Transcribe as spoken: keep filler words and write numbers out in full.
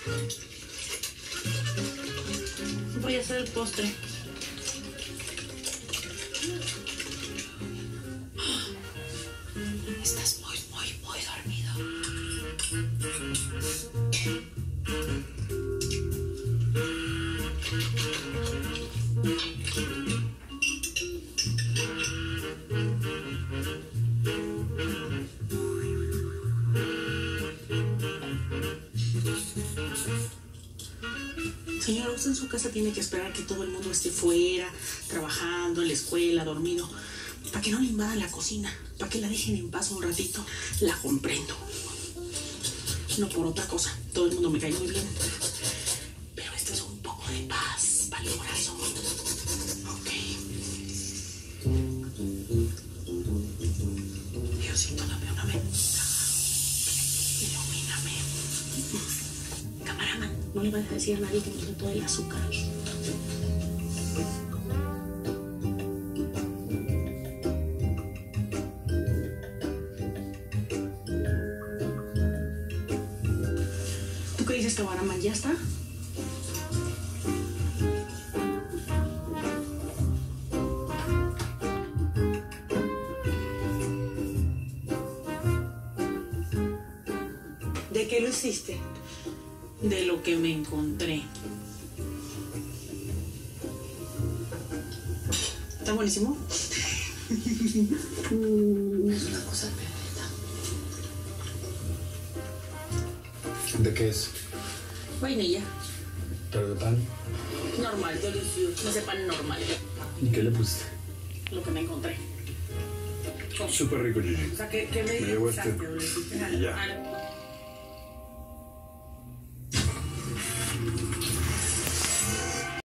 Voy a hacer el postre. Estás muy, muy, muy dormido. Señora, usted en su casa tiene que esperar que todo el mundo esté fuera, trabajando, en la escuela, dormido, para que no le invadan la cocina, para que la dejen en paz un ratito. La comprendo. No por otra cosa, todo el mundo me cae muy bien. Pero esto es un poco de paz para el corazón. Ok. Diosito, dame una ventana. Ilumíname. Camaraman, no le vayas a decir a nadie que me quitó todo el azúcar. ¿Tú qué dices, Camaraman? ¿Ya está? ¿De qué lo hiciste? De lo que me encontré. ¿Está buenísimo? Mm, es una cosa perfecta. ¿De qué es? Vainilla. ¿Pero de pan? Normal, delicioso. Ese pan normal. ¿Y qué le pusiste? Lo que me encontré. Súper rico, Gigi. O sea, ¿qué, qué me Me llevo dijiste? este. ¿Le hiciste Y ya. al-